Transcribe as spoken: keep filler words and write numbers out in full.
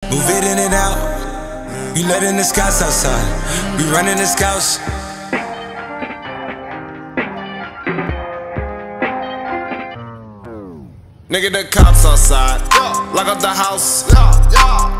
Move it in and out. We letting the scouts outside. We running the scouts. Nigga, the cops outside. Lock up the house.